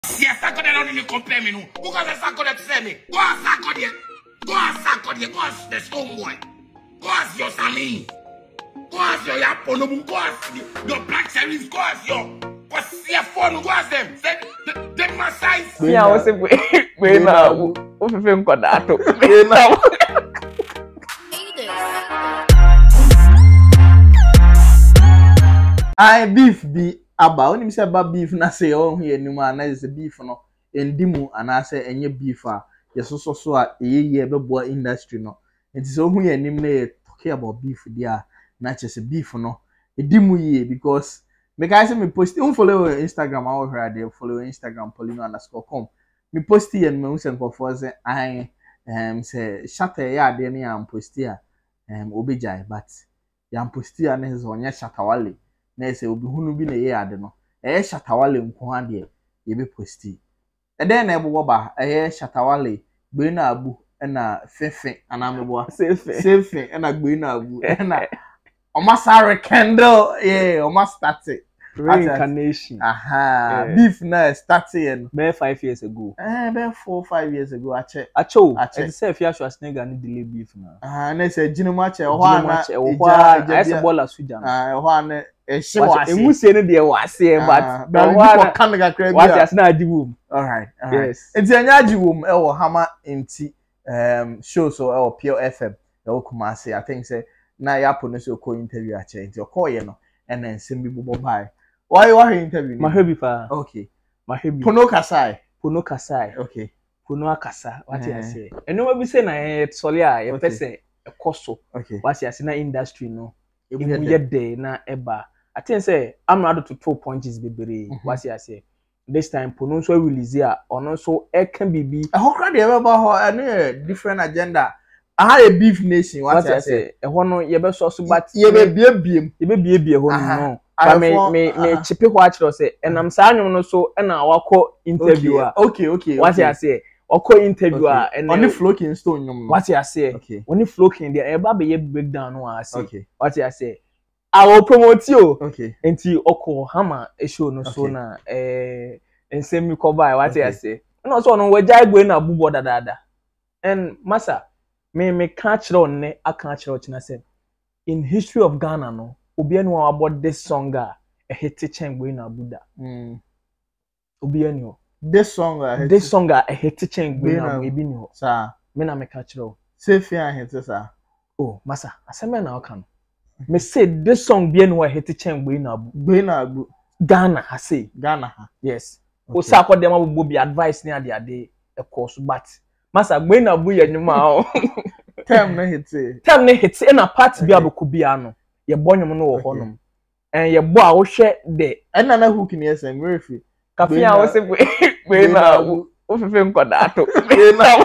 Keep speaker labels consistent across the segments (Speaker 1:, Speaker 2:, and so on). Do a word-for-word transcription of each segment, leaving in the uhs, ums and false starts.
Speaker 1: Si a Sarkodie non ne complain me nous. Pourquoi c'est Sarkodie tu sais me? Go à Sarkodie. Go à Sarkodie. Go à the Stonebwoy. Go à your Samini. Go à your Yapono. Go à your black Sherif. Go à your NKWASIAFO. Go à them. They my size.
Speaker 2: Yeah, I was saying we now. O fefe nkoda ato. We now.
Speaker 3: I beef be aba oni mi say ba beef na say oh here ni ma na say beef no endimu ana say enye beef a yesoso so a eyeye bebo industry no enti so hu ye nim na talk about beef dia na che say beef no edimu ye because me guys say me post un follow Instagram I heard they follow Instagram Poleeno underscore com me post here me say nkofo say I um say Shatta ya de na am post here um obejai but ya post here na so onye Shatta Wale na say obi hunu bi na ye ade no eh Shatta Wale nko ade ye be posti e den na ebo ba eh Shatta Wale gbe na abu na fefe ana mebo sefe sefe na gbe na abu na o ma sare candle yeah o ma start
Speaker 2: reincarnation
Speaker 3: aha yeah. Beef na start yen
Speaker 2: be five years ago
Speaker 3: eh be four five years ago ache
Speaker 2: acho e say if you should snake and delay beef na
Speaker 3: ah na say jinima che ho ana
Speaker 2: e ho a ese bola suja
Speaker 3: ah ho ana e she wase
Speaker 2: emusie ne de wase but
Speaker 3: but ho ana kan ga kra bia
Speaker 2: wase na ajiwum
Speaker 3: all right all right
Speaker 2: yes
Speaker 3: enti anya ajiwum e wo hama enti um show so e wo Pure F M e wo kuma say I think say na ya po no so ko interview a che enti o ko ye no and then sim bi bobo bai why you are interview
Speaker 2: my hobby pa
Speaker 3: okay
Speaker 2: my hobby
Speaker 3: pono kasai
Speaker 2: pono kasai
Speaker 3: okay
Speaker 2: pono akasa what you say eno ma bi say na e sole a e pese e koso
Speaker 3: okay
Speaker 2: what you say na industry no e mu ye dey na eba I think say I'm not to two punches bebere what you say this time pono so release a ono so e kan bibi
Speaker 3: e ho kra de eba ho any different agenda I had a beef nation what you say
Speaker 2: e ho no ye be so so but
Speaker 3: ye be bie biem
Speaker 2: ye be bie bie ho no but me me me chipe ho achiro say enam sa anyum no so e na wako interview a
Speaker 3: okay okay
Speaker 2: what you say wako interview a
Speaker 3: and only floating stone nyum
Speaker 2: what you say
Speaker 3: okay
Speaker 2: only floating there e ba be ye breakdown no a say
Speaker 3: okay
Speaker 2: what you say I will promote you
Speaker 3: okay
Speaker 2: enti oko hama e show no so na eh ensem mi cover what you say no so no we jai gbe na bubo dadada and massa me me catch on ne aka catch on say in history of Ghana no obi anu about this song a hit chengwe na buda
Speaker 3: mm
Speaker 2: obi anu
Speaker 3: this song a
Speaker 2: this song a hit chengwe na ebi ni ho
Speaker 3: sa
Speaker 2: me na me catch on
Speaker 3: say fear hit sa
Speaker 2: oh massa aseme na aka no me say this song bi anu a hit chengwe na bu
Speaker 3: gbe na abu
Speaker 2: Ghana ha say
Speaker 3: Ghana ha
Speaker 2: yes o sa ko dem abubo bi advice ni ade ade e course but massa gbe na bu ye nyuma o
Speaker 3: term na hit
Speaker 2: term na hit e na part bi abuko bi ano ye bonyum no wo honom en ye bo a wo hwe de
Speaker 3: ena na hook ni esen refi
Speaker 2: kafe a wo se gbe na wo fefe nkoda ato gbe na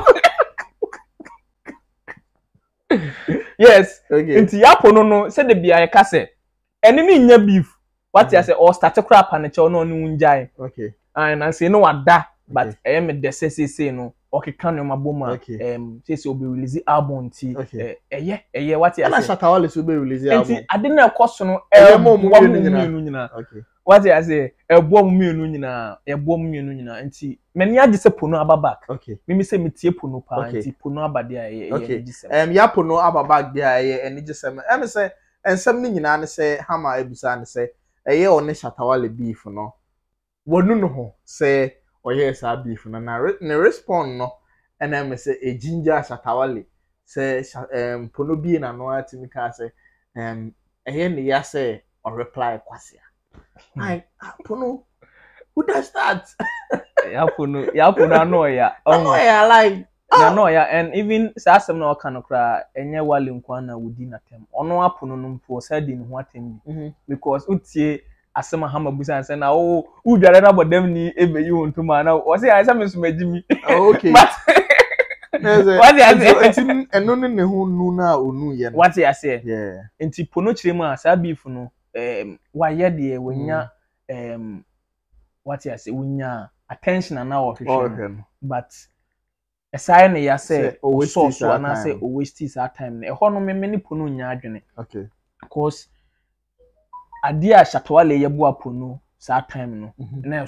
Speaker 2: yes
Speaker 3: okay
Speaker 2: nti yapo no no se de bia ye kase eni ni nya beef what you say or start crap and che no no njai
Speaker 3: okay
Speaker 2: and I say no wada but I am the say say no okay kan no maboma um say say obi release album ti eh eh eh what you say
Speaker 3: na Shatta Wale so be release album
Speaker 2: enti ade na cost no e mo mu mienu nyina
Speaker 3: okay
Speaker 2: what you say e bo mu mienu nyina e bo mu mienu nyina enti mani age se pono aba back
Speaker 3: okay
Speaker 2: mimi say metie pono pa enti pono aba de aye
Speaker 3: okay em ya pono aba back de aye eni gisem em say ensem ni nyina ne say hama ebusa ne say eye one Shatta Wale beef no wonu no ho say oye sa beef no na ne respond no ena me say e ginger Shatta Wale say um pono bi na no atimi ka say um eye ne ya say or reply kwasia I pono who does that
Speaker 2: ya pono ya pono no ya
Speaker 3: oh yeah like
Speaker 2: na no ya and even say asem na oka no kra enye Wale nkwa na wudi na tem ono apono no mpo say di ne ho atem bi because utie asema hama busa say na o udware na bodam ni ebeyi wontuma na o say asem nsumagimi
Speaker 3: okay
Speaker 2: but
Speaker 3: what you say enti eno ne ne hu nu na onu ye no
Speaker 2: what you say
Speaker 3: yeah
Speaker 2: enti pono chiremu a sa beef no um wa ye de wonya um what you say wonya attention na wo hwehwe but aside na ya say o so so na say o waste that time e ho no me me ni pono nya adwene
Speaker 3: okay
Speaker 2: because ade a Shatta Wale ye bo apono that time no na eso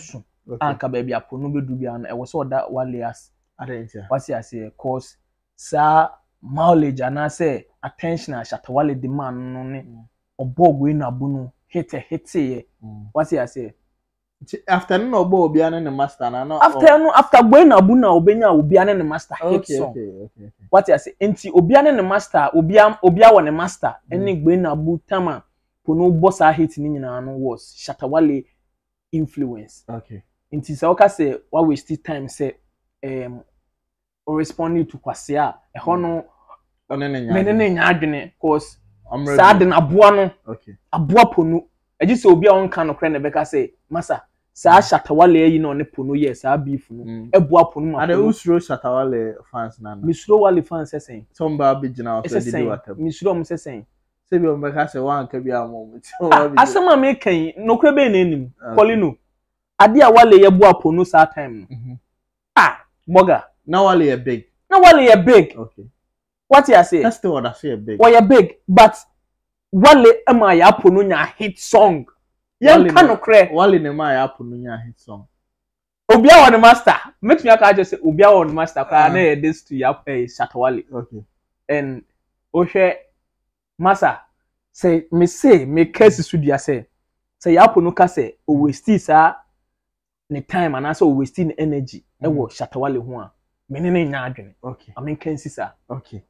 Speaker 2: anka baby apono bedu bia no e wo so da Wale as
Speaker 3: adentia
Speaker 2: wasi ase cause sa mileage ana say attention a Shatta Wale demand no ne obog we na bunu hit hit ye wasi ase
Speaker 3: after no obo obi ane ne master na no
Speaker 2: after no after boy na bu na obenya obi ane ne master hit
Speaker 3: okay,
Speaker 2: song
Speaker 3: okay okay okay
Speaker 2: wati ase enti obi ane ne master obi obi awo ne master ene gbe na bu tama pono boss a hit ni nyina no was Shatta Wale influence
Speaker 3: okay
Speaker 2: enti se oka say wa waste time say um or responding to kwasia e ho no
Speaker 3: one ne nya
Speaker 2: me ne nya adwene cause
Speaker 3: I'm
Speaker 2: sad na aboa no
Speaker 3: okay
Speaker 2: aboa pono eji se obi a won kan no kre na beka say masa sa Shatta Wale yi no ne pono yes sa beef no eboa pono ma
Speaker 3: ade usro Shatta Wale fans na na
Speaker 2: misro Wale fans sesen
Speaker 3: somba bigina of the day watam
Speaker 2: misro mo sesen
Speaker 3: se bi o beka say wan ka bi amom
Speaker 2: asema me kan no kre be na enim Poleeno ade a Wale ye boa pono sa time no ah boga
Speaker 3: na Wale ye big
Speaker 2: na Wale ye big
Speaker 3: okay
Speaker 2: what you say
Speaker 3: that's still what I say big
Speaker 2: well you big but Wale ema ya pono nya hit song yen kan no kre
Speaker 3: Wale ne ma ya pono nya hit song
Speaker 2: obi a won master make me aka just say obi a won master kwa na this to ya pay Shatta Wale
Speaker 3: okay
Speaker 2: and o hwe masa say me say me case studio say say ya pono ka say o waste sa ne time and also o waste ne energy e wo Shatta Wale ho a me ne nya adwene
Speaker 3: okay
Speaker 2: I mean can see sir
Speaker 3: okay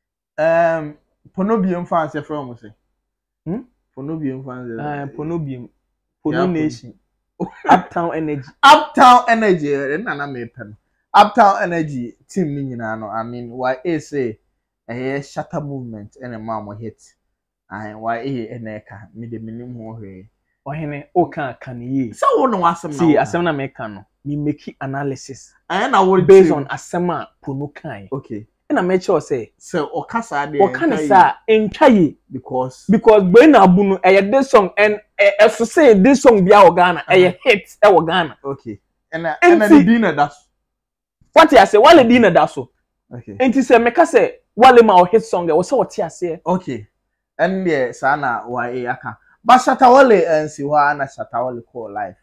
Speaker 3: um pono bi fans e from say
Speaker 2: hmm
Speaker 3: pono bi fans
Speaker 2: eh pono bi pono nation uptown energy
Speaker 3: uptown energy na na me pen uptown energy team ni nyina no I mean why e say eh Shatta movement ene ma mo hit and why e ene ka me de minim ho hwe
Speaker 2: ohene o kan kan yi
Speaker 3: so wo no asem na
Speaker 2: see asem na me kan no me make analysis
Speaker 3: eh na wo
Speaker 2: based on asem a pono kan
Speaker 3: okay
Speaker 2: na make sure say
Speaker 3: so o kasa de
Speaker 2: o kan sa entwa yi
Speaker 3: because
Speaker 2: because boy na bu no eh this song and eh so say this song bia o Ghana eh hit eh o Ghana
Speaker 3: okay and and the dinner that's
Speaker 2: what you say Wale dinner that so
Speaker 3: okay
Speaker 2: enti say me ka say Wale ma o hit song e wo say what you say
Speaker 3: okay and there sana wa e aka but Shatta Wale nsi wa na Shatta Wale call life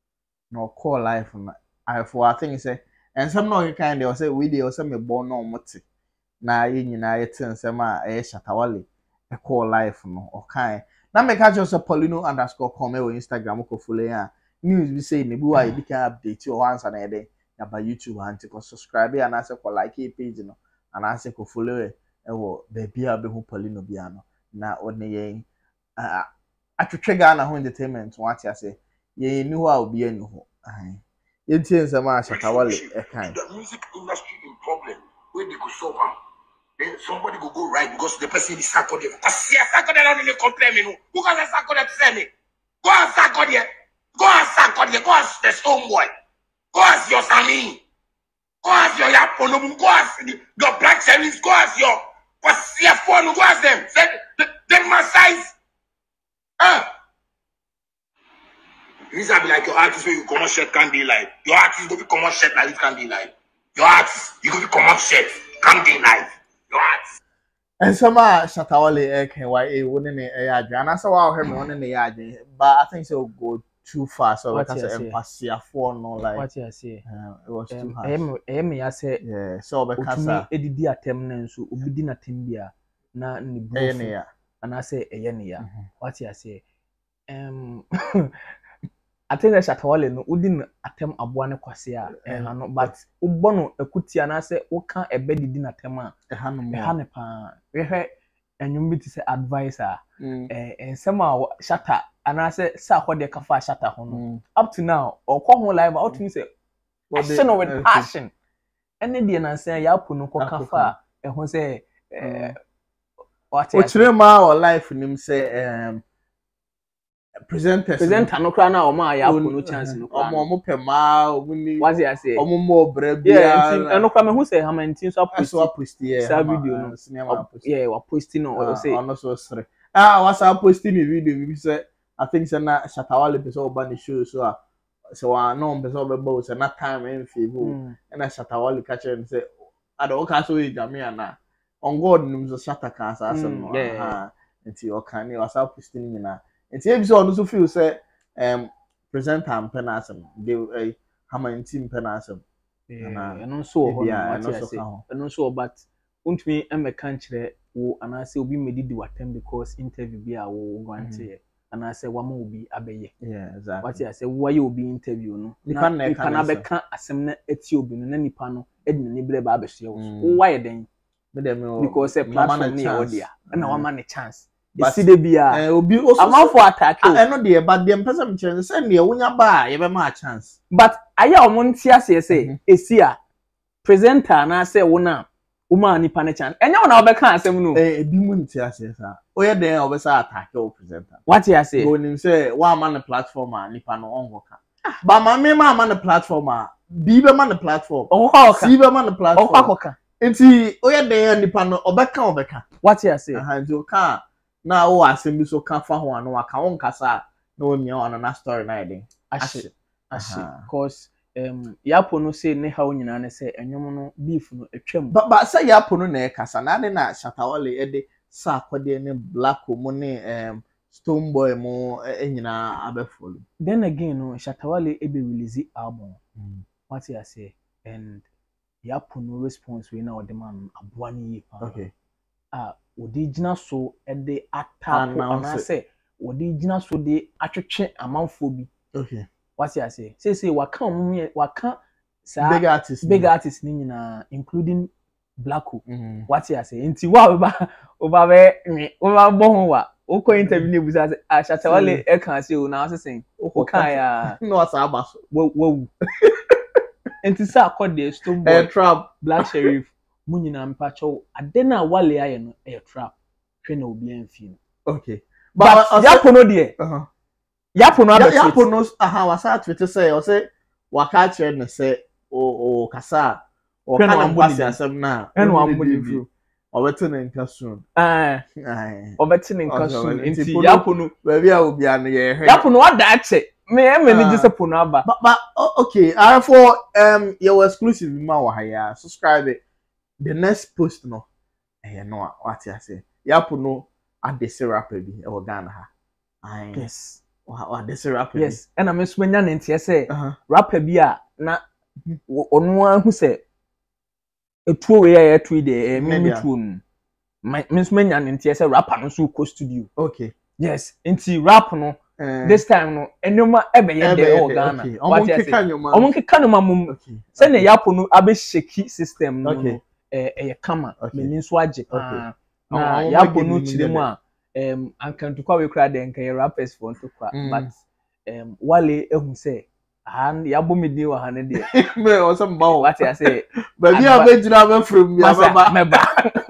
Speaker 3: no call life na I for I think say and some no kind they say we dey say me born no moti na ye nyina ye ten nsem a e Shatta Wale e call life no o kan na me ka just Poleeno underscore com e Instagram ko follow ya news be say ne bi wa e bi kan update o answer na e dey ya ba YouTube anti ko subscribe ya na say ko like page no and I say ko follow e wo be bia be hu Poleeno bia no na one ye ah atwetwe Ghana ho entertainment what ya say ye ni ho a obi ani ho ai ye tie nsem a Shatta Wale e kan
Speaker 1: the music industry in problem where they could solve am. Then somebody go go right because the person is Sarkodie. Because yeah, Sarkodie don't even complain me no. Who can Sarkodie to say me? Go and Sarkodie. Go and Sarkodie. Go as the Stonebwoy. Go as your Samini. Go as your Yapono. Go as the, your black Sherif. Go as your NKWASIAFO. Go as them. Say them my size. Huh? These are be like your artist where you come on shirt can't be like. Your artist go be come on shirt like this can't be like. Your artist you go be come on shirt can't be like.
Speaker 3: And some are Shatta Wale can why a wouldn't a yard. And I saw her on in the yard, but I think she'll go too far. So I can say NKWASIAFO no like
Speaker 2: what you say
Speaker 3: it was too hard.
Speaker 2: em em I say
Speaker 3: Yeah, so because
Speaker 2: edidi atem na nso obidi na tem bia na ne bro and I say eye ne ya what you say um I think that Shatta Wale no udin atem aboa ne kwase a eh no but ubo no akutia na say uka ebe didi na tem a
Speaker 3: eh no
Speaker 2: eh ne pa hwe enwum bi ti say advisor eh ensem a Shatta ana say Sarkodie ka fa Shatta ho no up to now okọ ho live out me say passion with passion ene die na say ya po no ko ka fa eh ho say eh what
Speaker 3: o chire ma o life nim say um presenters
Speaker 2: presenter no kra na o ma ya po no chance no kra
Speaker 3: omo omo pe ma omo ni
Speaker 2: what you say
Speaker 3: omo mo bra bia
Speaker 2: yeah no kra me hu say ha man tin so post
Speaker 3: so post yeah
Speaker 2: sa video no
Speaker 3: cinema post
Speaker 2: yeah wa posting no o say
Speaker 3: ono so sre ah wa sa posting me video bi say I think say na Shatta Wale be so oba the show so ah so wa no be so be bo say na time en favor and Shatta Wale catch him say I don't ka so e jame ana on God nim so Shatta ka sa asem no ah nti o kan ni wa sa posting ni na nti e bi so ono so feel say um presenter am pen asem they hama ntim pe na asem
Speaker 2: ana eno so ho no what I say eno so but untumi emeka nkyere wo ana say obi medidi watem because interview bi a wo grante ana say wama obi abeye
Speaker 3: yeah exactly
Speaker 2: what I say why obi interview no nipa na beka asem na eti obi no na nipa no edna ni bre ba abehye wo so why den because a platform ni e dia na wama ne chance esi de bia
Speaker 3: eh obi
Speaker 2: amafo attack o
Speaker 3: eno de ba de mpesa mkyere say ne wonya ba ye be ma chance
Speaker 2: but aya omo ntia se say esi a presenter na say wona uma nipa ne chance enya wona obeka asem no
Speaker 3: eh ebi mu ntia se sa oye den obesa attack o presenter
Speaker 2: what you say
Speaker 3: go nim say wa ma na platform a nipa no onhoka ba ma me ma ma na platform a bi be ma na platform
Speaker 2: onhoka
Speaker 3: si be ma na platform
Speaker 2: onhoka
Speaker 3: enti oye den nipa no obeka obeka
Speaker 2: what you say
Speaker 3: aha nti o ka na o asem bi so ka fa ho ano aka won kasa na o mia on na story na eden
Speaker 2: ashe ashe cause um yapo no say ne hawo nyina ne say enwom no beef no atwam
Speaker 3: ba ba say yapo no na e kasa na de na Shatta Wale e de Sarkodie ne Black mo ne um Stonebwoy mo enyina abefolo
Speaker 2: then again no Shatta Wale e be release album mm. what you say and yapo no response we na o de man aboa ne yi
Speaker 3: okay
Speaker 2: ah odi gina so e de attack na say odi gina so de atwetwe amanfo bi
Speaker 3: okay
Speaker 2: what you say say say waka omo waka sa
Speaker 3: big artist
Speaker 2: big artist ni nyina including Blacko
Speaker 3: mm.
Speaker 2: what you say nti wa oba oba be oba bo ho wa o ko interview ni busa say ah Shatta Wale e kan say o na say o kan ya
Speaker 3: no asa abaso
Speaker 2: wo wo nti Sarkodie Stonebwoy
Speaker 3: trap
Speaker 2: Black Sherif mu nyina mpacho ade na Wale aye no e trap hwe na obi anfi
Speaker 3: okay
Speaker 2: but yapo no de
Speaker 3: uh-huh
Speaker 2: yapo no abet
Speaker 3: yapo no aha wasa tweet say o say waka kire ne say o o kasa o kana mbasi asem na
Speaker 2: eno amboni fru
Speaker 3: obete ne nka soon
Speaker 2: eh
Speaker 3: eh
Speaker 2: obete ne nka soon nti yapo no
Speaker 3: ba bia obi an ye hwe
Speaker 2: yapo no wada ache me e me ni gise pono aba
Speaker 3: but okay I for um your exclusive ma wa ya subscribe it. The next post no eh no what you say yapo no adese rapper bi e wo Ghana ha ai
Speaker 2: yes
Speaker 3: wa adese rapper
Speaker 2: yes and am so nya ne ntie say rapper bi a na onu ahu say etuo we ya etu de e me tuo nu me so nya ne ntie say rapper no so ko studio
Speaker 3: okay
Speaker 2: yes nti rap no this time no enoma ebe ye de o Ghana
Speaker 3: what you say
Speaker 2: omo keka no mamum say ne yapo no abe shake system no eh eh kama me ni so age pa na yapo no chiremu a um ankantukwa we kra de nkan rappers for ntukwa but um Wale ehun say han yabo medi wa han de
Speaker 3: me o some bawo
Speaker 2: what I say
Speaker 3: ba bia be jira be from ya baba
Speaker 2: meba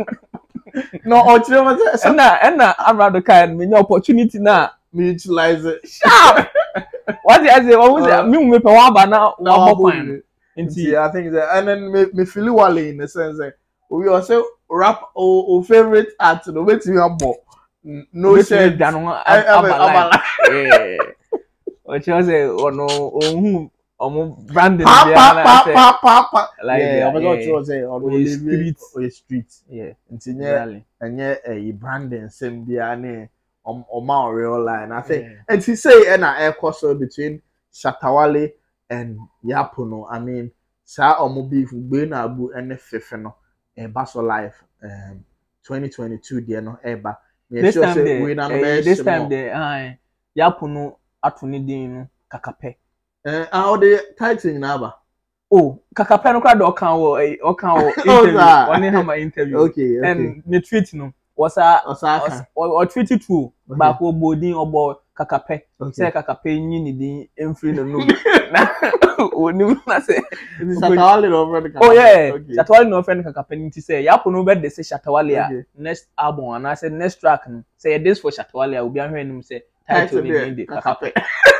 Speaker 3: no o chire ma say
Speaker 2: na na amrado kan me opportunity na
Speaker 3: me utilize it
Speaker 2: sharp what I say what say me me pe wa ba na wa bopan
Speaker 3: nti I think that and then me me feel Wale in the sense that we also rap o favorite art no betimi abo no share
Speaker 2: dano abala eh o che say ono ohun omo branding
Speaker 3: dia na say pa pa pa
Speaker 2: like
Speaker 3: yeah I got to say on
Speaker 2: the street
Speaker 3: o street
Speaker 2: yeah
Speaker 3: nti nye enye eh branding sem bia na o ma real line I think and he say na air course between Shatta Wale and yapo no I mean sa omo beef gbe na abu ene fefe no e baso life um twenty twenty-two there no eba
Speaker 2: this time say we na no this time the ah yapo no atuni din no kakape
Speaker 3: eh ah the title na aba
Speaker 2: oh kakape no kwa do kan wo o kan wo interview oni ha ma interview
Speaker 3: okay okay
Speaker 2: and the tweet no was a or tweet too back wo bodin obo kakape say kakape nyi ni din emfiri no no na oni na say
Speaker 3: Shatta Wale no friend
Speaker 2: kakape oh yeah Shatta Wale no friend kakape nti say yapo no be de say Shatta Wale next album and I say next track no say this for Shatta Wale obi ahwe nim say title ni dey kakape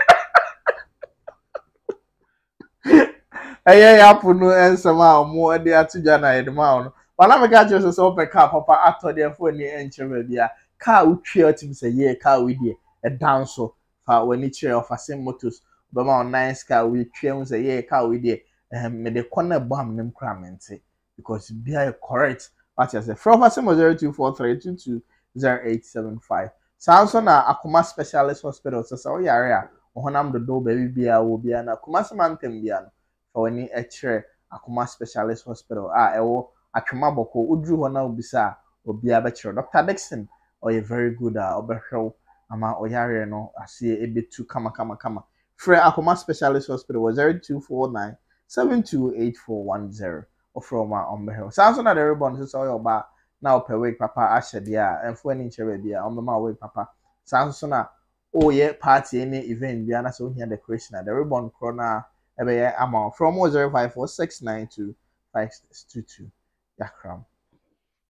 Speaker 3: eh yapo no ensema mo e dey atujwa na edema no wana me catch you so pe car papa ato dey phone ni enchire bia car utwe otim say yeah car we dey e dance so fa wani chire of same motors be ma nice car we twe un say yeah car we dey um me dey corner bam nem kramenti because bia correct what you say from same zero two four three two two zero eight seven five Samson na Akuma Specialist Hospital so so yare a honam do do baby bia wo bia na Akuma Samantem bia no for any extra akoma specialist hospital ah ewo atwema boko udru ho na obisa obi abekire Doctor Dixon or a very good uh obehwew ama oyare no ase ebetu kama kama kama free akoma specialist hospital was zero two four nine seven two eight four one zero or from my ombehwew sounds na the ribbon so your ba na opewe papa ahye dia enfo ani nkyere bia ombema we papa sounds na oh yeah party any event bia na so here decoration na the ribbon corner ebe amount from zero five four six nine two five six two two yakram